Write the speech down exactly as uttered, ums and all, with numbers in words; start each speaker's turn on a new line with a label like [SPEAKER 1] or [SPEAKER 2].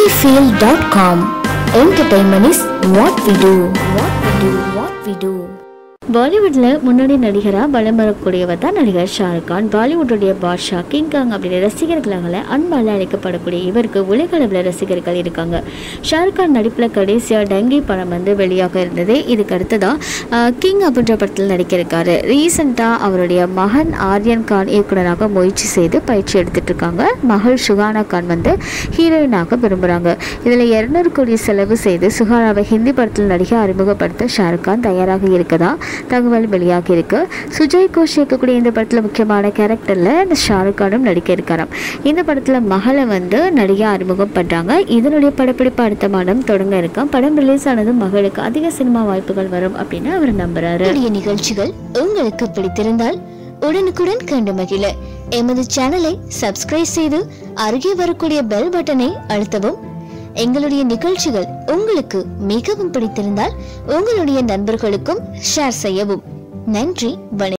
[SPEAKER 1] feel dot com. Entertainment is what we do. What we do. What we do. பாலிவுட்ல முன்னணி நடிகரா பலம் வரக்கூடியவர் தான் நடிகர் ஷாருக் கான். பாலிவுட்டுடைய பாட்ஷா, கிங் காங் அப்படின்னு ரசிகர்களால் அன்பால் அழைக்கப்படக்கூடிய இவருக்கு உலக அளவில் ரசிகர்கள் இருக்காங்க. ஷாருக் கான் நடிப்பில் கடைசியாக டங்கி படம் வந்து வெளியாக இருந்தது. இதுக்கு அடுத்ததான் கிங் அப்படின்ற படத்தில் நடிக்கிருக்காரு. ரீசெண்டாக அவருடைய மகன் ஆர்யன் கான் இயக்குனராக முயற்சி செய்து பயிற்சி எடுத்துட்டு இருக்காங்க. மகள் சுகானா கான் வந்து ஹீரோயினாக விரும்புகிறாங்க. இதில் இருநூறு கோடி செலவு செய்து சுகானாவை ஹிந்தி படத்தில் நடிக அறிமுகப்படுத்த ஷாருக் கான் தயாராக இருக்கதா தகவல் வெளியாகி இருக்கு. சுஜய் கோஷ் இயக்கக்கூடிய இந்த படத்தில் முக்கியமான கேரக்டரில் இந்த ஷாருக் கானும் நடிக்க இருக்காராம். இந்த படத்தில் மகளை வந்து நடிகை அறிமுகம் பண்ணுறாங்க. இதனுடைய படப்பிடிப்பு அடுத்த மாதம் தொடங்க இருக்கான். படம் ரிலீஸ் ஆனதும் மகளுக்கு அதிக சினிமா வாய்ப்புகள் வரும் அப்படின்னு அவர் நம்புறாரு. நிகழ்ச்சிகள் உங்களுக்கு பிடித்திருந்தால் உடனுக்குடன் கண்டு மகிழ எமது சேனலை சப்ஸ்கிரைப் செய்து அருகே வரக்கூடிய பெல் பட்டனை அழுத்தவும். எங்களுடைய நிகழ்ச்சிகள் உங்களுக்கு மிகவும் பிடித்திருந்தால் உங்களுடைய நண்பர்களுக்கும் ஷேர் செய்யவும். நன்றி, வணக்கம்.